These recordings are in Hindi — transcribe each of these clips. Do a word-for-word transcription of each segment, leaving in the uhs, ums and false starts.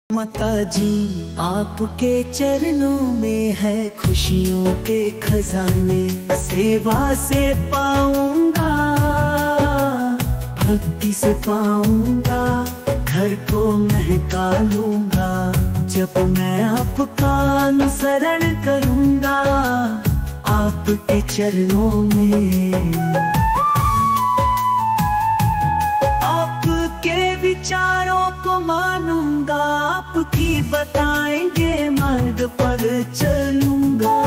माता जी आपके चरणों में है खुशियों के खजाने, सेवा से पाऊंगा, भक्ति से पाऊंगा, घर को महका लूंगा। जब मैं आपका अनुसरण करूंगा आपके चरणों में, आपके विचारों को मानूंगा, आपकी बताएंगे मार्ग पर चलूंगा।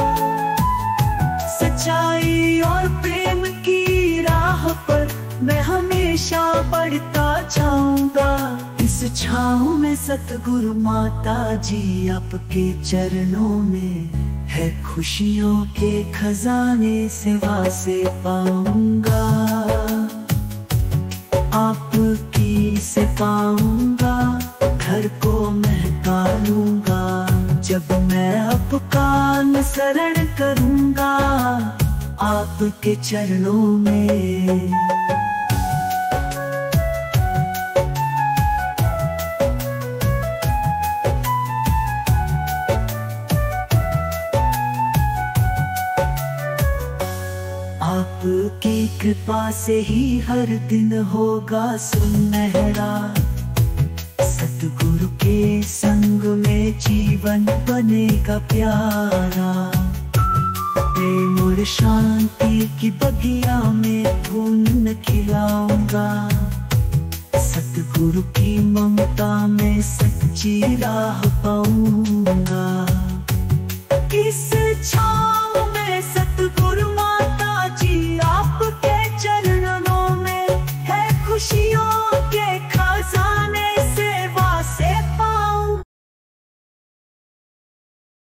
सच्चाई और प्रेम की राह पर मैं हमेशा बढ़ता जाऊंगा। इस छाँव में सतगुरु माता जी आपके चरणों में है खुशियों के खजाने, सेवा से पाऊंगा, आपकी से पाऊंगा, घर को महका लूंगा। जब मैं आपका अनुसरण करूंगा आपके चरणों में। आपकी कृपा से ही हर दिन होगा सुनहरा, सतगुरु के संग में जीवन बनेगा प्यारा। प्रेम और शांति की बगिया में फूल खिलाऊंगा, सतगुरु की ममता में सच्ची राह पाऊंगा।